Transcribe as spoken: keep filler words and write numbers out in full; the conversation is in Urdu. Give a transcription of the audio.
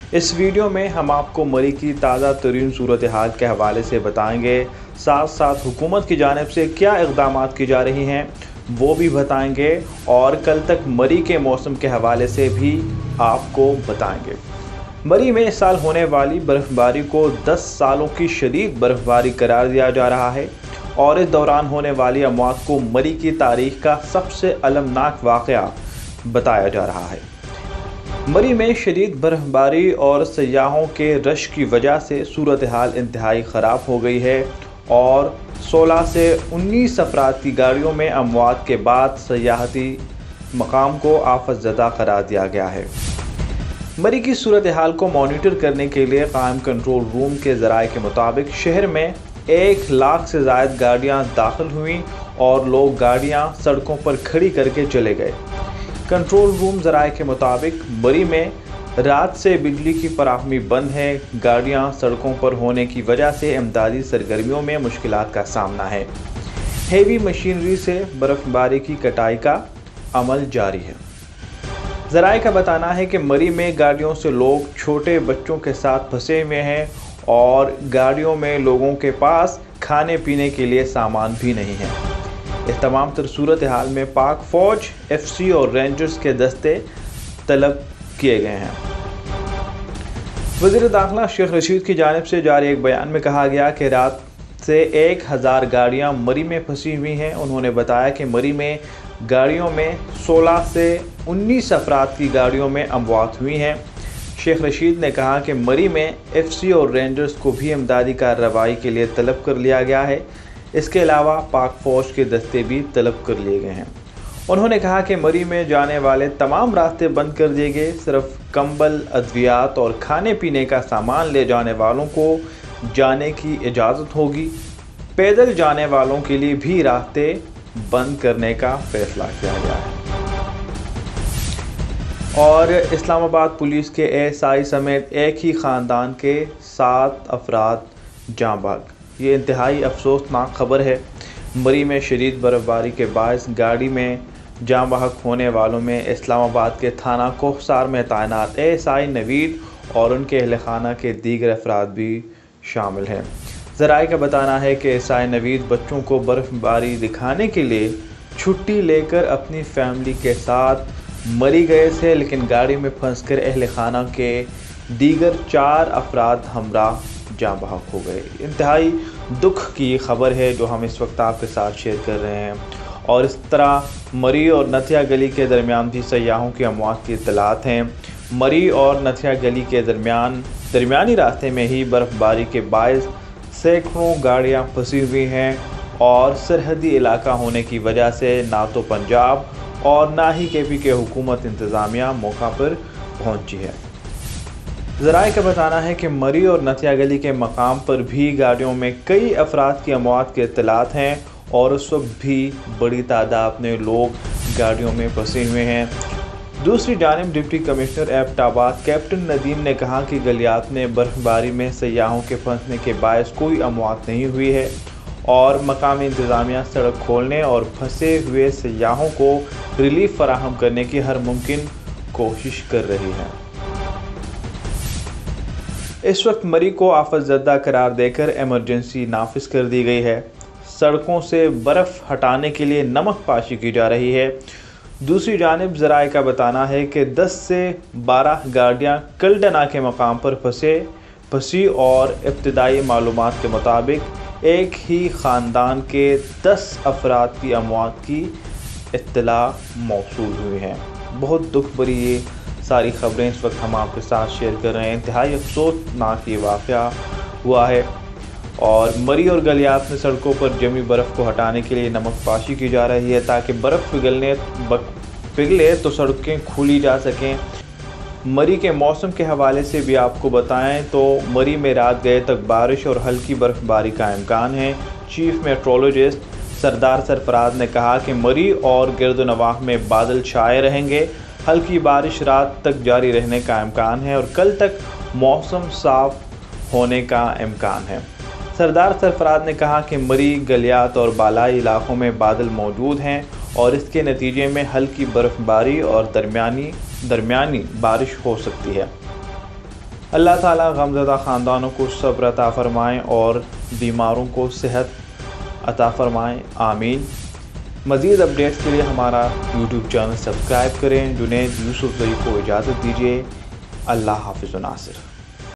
اس ویڈیو میں ہم آپ کو مری کی تازہ ترین صورتحال کے حوالے سے بتائیں گے، ساتھ ساتھ حکومت کی جانب سے کیا اقدامات کی جا رہی ہیں وہ بھی بتائیں گے، اور کل تک مری کے موسم کے حوالے سے بھی آپ کو بتائیں گے۔ مری میں اس سال ہونے والی برف باری کو دس سالوں کی شدید برف باری قرار دیا جا رہا ہے، اور اس دوران ہونے والی اموات کو مری کی تاریخ کا سب سے المناک واقعہ بتایا جا رہا ہے۔ مری میں شدید برف باری اور سیاحوں کے رش کی وجہ سے صورتحال انتہائی خراب ہو گئی ہے، اور سولہ سے انیس افراد کی گاڑیوں میں اموات کے بعد سیاحتی مقام کو آفت زدہ قرار دیا گیا ہے۔ مری کی صورتحال کو مانیٹر کرنے کے لیے قائم کنٹرول روم کے ذرائع کے مطابق شہر میں ایک لاکھ سے زائد گاڑیاں داخل ہوئیں اور لوگ گاڑیاں سڑکوں پر کھڑی کر کے چلے گئے۔ کنٹرول روم ذرائع کے مطابق مری میں رات سے بجلی کی فراہمی بند ہے، گاڑیاں سڑکوں پر ہونے کی وجہ سے امدادی سرگرمیوں میں مشکلات کا سامنا ہے۔ ہیوی مشینری سے برف باری کی کٹائی کا عمل جاری ہے۔ ذرائع کا بتانا ہے کہ مری میں گاڑیوں سے لوگ چھوٹے بچوں کے ساتھ پھنسے ہوئے ہیں، اور گاڑیوں میں لوگوں کے پاس کھانے پینے کے لیے سامان بھی نہیں ہے۔ اس تمام تر صورتحال میں پاک فوج، ایف سی اور رینجرز کے دستے طلب کیے گئے ہیں۔ وزیر داخلہ شیخ رشید کی جانب سے جاری ایک بیان میں کہا گیا کہ رات سے ایک ہزار گاڑیاں مری میں پھنسی ہوئی ہیں۔ انہوں نے بتایا کہ مری میں گاڑیوں میں سولہ سے انیس افراد کی گاڑیوں میں اموات ہوئی ہیں۔ شیخ رشید نے کہا کہ مری میں ایف سی اور رینجرز کو بھی امدادی کارروائی کے لیے طلب کر لیا گیا ہے۔ اس کے علاوہ پاک فوج کے دستے بھی طلب کر لیے گئے ہیں۔ انہوں نے کہا کہ مری میں جانے والے تمام راستے بند کر دیے گئے، صرف کمبل، ادویات اور کھانے پینے کا سامان لے جانے والوں کو جانے کی اجازت ہوگی۔ پیدل جانے والوں کے لیے بھی راستے بند کرنے کا فیصلہ کیا گیا ہے۔ اور اسلام آباد پولیس کے ایس آئی سمیت ایک ہی خاندان کے سات افراد جاں بحق۔ یہ انتہائی افسوسناک خبر ہے۔ مری میں شدید برف باری کے باعث گاڑی میں جاں بحق ہونے والوں میں اسلام آباد کے تھانہ کوہسار میں تعینات ایس آئی نوید اور ان کے اہل خانہ کے دیگر افراد بھی شامل ہیں۔ ذرائع کا بتانا ہے کہ ایس آئی نوید بچوں کو برف باری دکھانے کے لیے چھٹی لے کر اپنی فیملی کے ساتھ مری گئے تھے، لیکن گاڑی میں پھنس کر اہل خانہ کے دیگر چار افراد ہمراہ جاں بحق ہو گئے۔ انتہائی دکھ کی خبر ہے جو ہم اس وقت آپ کے ساتھ شیئر کر رہے ہیں، اور اس طرح مری اور نتھیا گلی کے درمیان بھی سیاحوں کی اموات کی اطلاعات ہیں۔ مری اور نتھیا گلی کے درمیان درمیانی راستے میں ہی برف باری کے باعث سینکڑوں گاڑیاں پھنسی ہوئی ہیں، اور سرحدی علاقہ ہونے کی وجہ سے نہ تو پنجاب اور نہ ہی کے پی کے حکومت انتظامیہ موقع پر پہنچی ہے۔ ذرائع کا بتانا ہے کہ مری اور نتھیا گلی کے مقام پر بھی گاڑیوں میں کئی افراد کی اموات کے اطلاعات ہیں، اور اس وقت بھی بڑی تعداد میں لوگ گاڑیوں میں پھنسے ہوئے ہیں۔ دوسری جانب deputy commissioner Abbottabad captain Nadeem نے کہا کہ گلیات میں برف باری میں سیاحوں کے پھنسنے کے باعث کوئی اموات نہیں ہوئی ہے، اور مقامی انتظامیہ سڑک کھولنے اور پھنسے ہوئے سیاحوں کو ریلیف فراہم کرنے کی ہر ممکن کوشش کر رہی ہے۔ اس وقت مری کو آفت زدہ قرار دے کر ایمرجنسی نافذ کر دی گئی ہے۔ سڑکوں سے برف ہٹانے کے لیے نمک پاشی کی جا رہی ہے۔ دوسری جانب ذرائع کا بتانا ہے کہ دس سے بارہ گاڑیاں کلڈنا کے مقام پر پھنسے پھنسی اور ابتدائی معلومات کے مطابق ایک ہی خاندان کے دس افراد کی اموات کی اطلاع موصول ہوئی ہے۔ بہت دکھ بھری یہ ساری خبریں اس وقت ہم آپ کے ساتھ شیئر کر رہے ہیں۔ انتہائی افسوسناک یہ واقعہ ہوا ہے، اور مری اور گلیات میں سڑکوں پر جمی برف کو ہٹانے کے لیے نمک پاشی کی جا رہی ہے تاکہ برف پگھلنے پگھلے تو سڑکیں کھولی جا سکیں۔ مری کے موسم کے حوالے سے بھی آپ کو بتائیں تو مری میں رات گئے تک بارش اور ہلکی برف باری کا امکان ہے۔ چیف میٹرولوجسٹ سردار سرفراز نے کہا کہ مری اور گرد و نواح میں بادل چھائے رہیں گے، ہلکی بارش رات تک جاری رہنے کا امکان ہے، اور کل تک موسم صاف ہونے کا امکان ہے۔ سردار سرفراز نے کہا کہ مری، گلیات اور بالائی علاقوں میں بادل موجود ہیں، اور اس کے نتیجے میں ہلکی برف باری اور درمیانی درمیانی بارش ہو سکتی ہے۔ اللہ تعالیٰ غمزدہ خاندانوں کو صبر عطا فرمائیں اور بیماروں کو صحت عطا فرمائیں، آمین۔ مزید اپڈیٹس کے لیے ہمارا یوٹیوب چینل سبسکرائب کریں۔ جنید یوسف زئی کو اجازت دیجیے۔ اللہ حافظ و ناصر۔